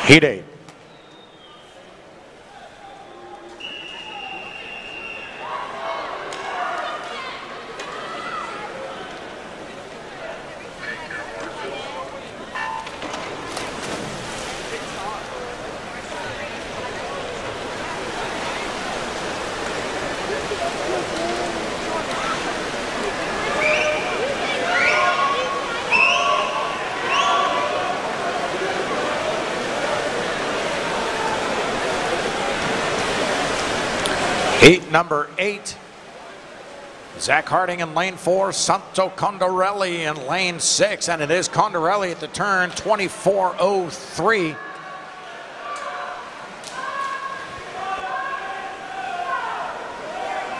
Heat 8. Heat number 8. Zach Harding in lane 4, Santo Condorelli in lane 6, and it is Condorelli at the turn, 24:03.